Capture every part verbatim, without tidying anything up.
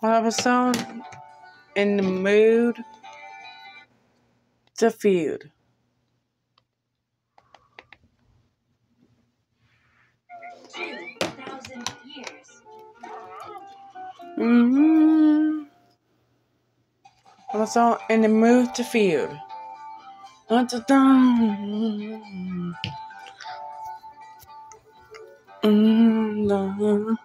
episode in the mood to feud. two thousand years. Mm-hmm. Episode in the mood to feud. Mm-hmm. Mm-hmm.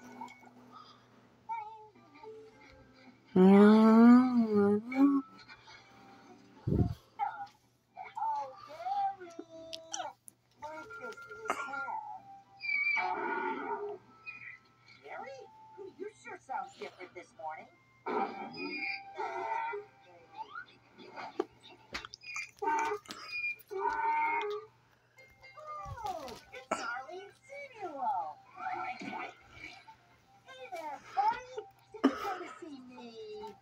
Gary, you sure sounds different this morning. Oh, it's Arlene Samuel. Hey there, buddy. Did you come to see me?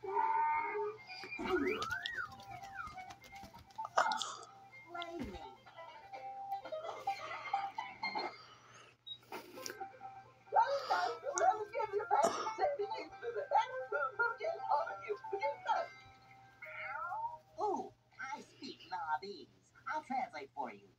Play me. Oh, I speak Nobbies. I'll translate for you.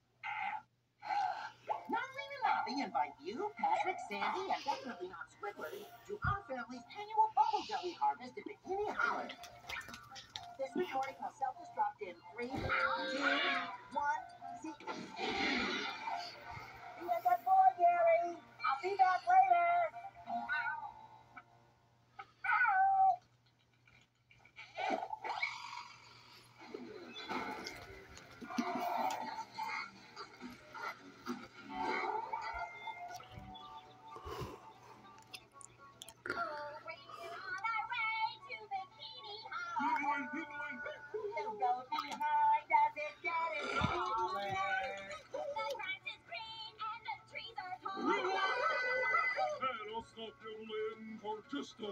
Natalie and Nobby invite you, Patrick, Sandy, and definitely not Squidward, to our family's annual bubble jelly harvest in Bikini Hollow. This recording will self-destruct in three, two, one, see. Be a good boy, Gary. I'll be back later. Just a dog.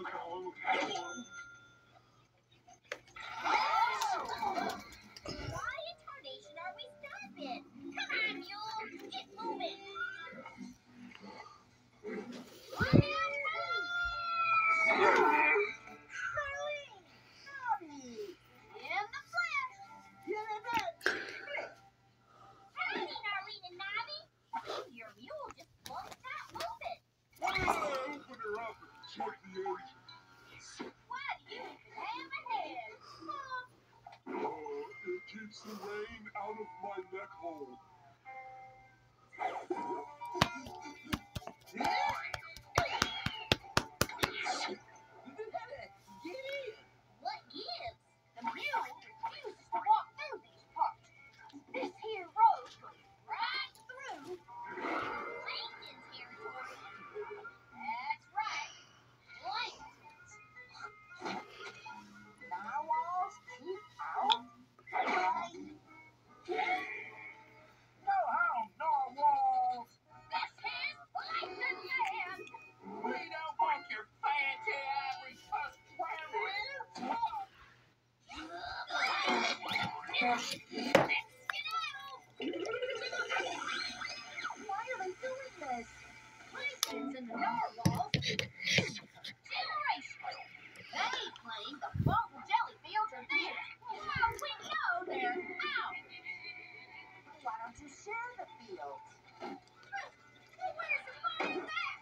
Why in tarnation are we stopping? Come on, mule. Get moving. Marlene! Nobby! In the flesh! Get in there! Howdy, Marlene and Nobby! Your mule just won't stop moving. Open her up and check the age. What do you have ahead? Oh, it keeps the rain out of my neck hole. What gives? The mule refuses to walk through these parts. This here road goes right through Lincoln territory. That's right, Lincoln. Narwhals keep out? No harm, narwhals. This is Lincoln land. We don't want your fancy average husk Why are they doing this? Lincolns and the narwhals have been together for generations. They claim the bubble jelly fields are theirs. Well, we know they're ours. Why don't you share the fields? Well, where's the fun in that?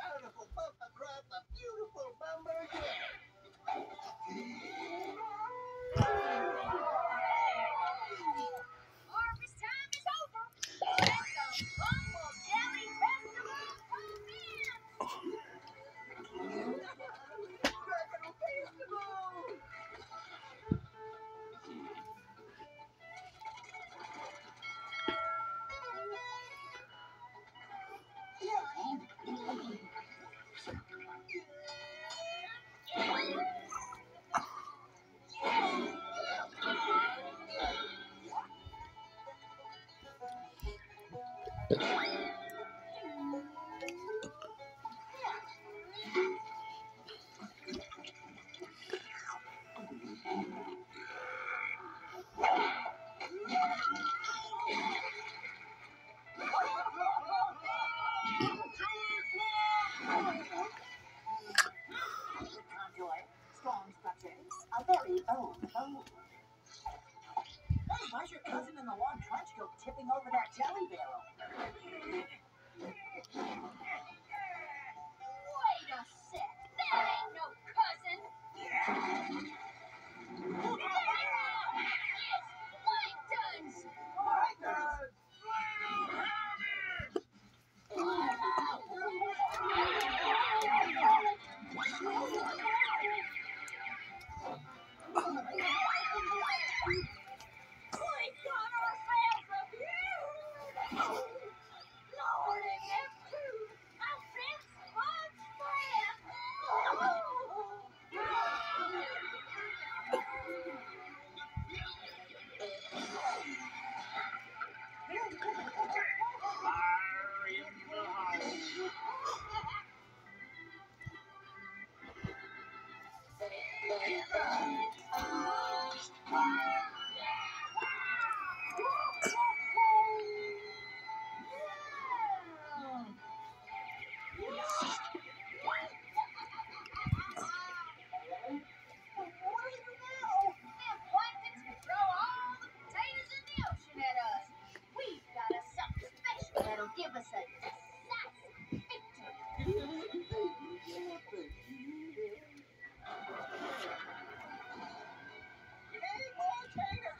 bountiful papa brought the beautiful bumper here. Harvest time is over. Let the Bumble Jelly Festival commence. Tropical Festival. Strong structures, a very old bone. Hey, why's your cousin in the long trench coat tipping over that jelly barrel? Wait a sec. That ain't no cousin. It's Plankton's. Plankton's. We've got ourselves a beautiful Lording and Feud outfit SpongeBob. Fire in the house. Give us a decisive victory. Any more taters?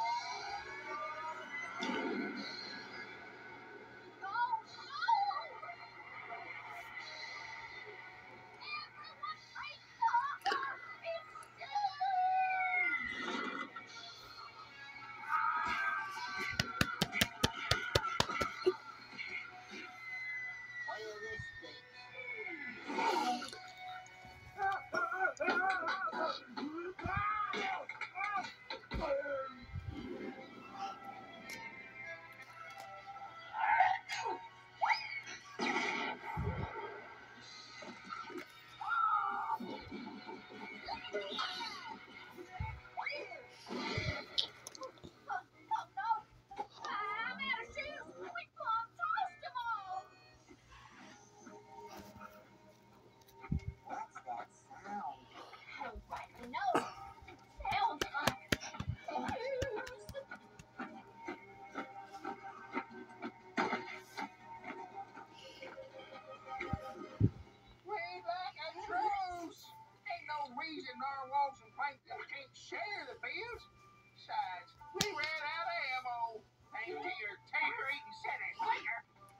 Oh, no! Everyone break cover! It's Well, this stinks. What's that sound? I don't rightly know. It sounds like abuse. We'd like a truce. Ain't no reason narwhals and plankton can't share the fields. Besides, we ran out of ammo. Thanks to your tater-eating city liquor.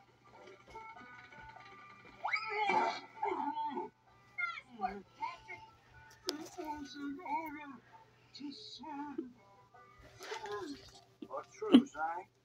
Nice work, Patrick. It was an honor to serve. A truce, eh?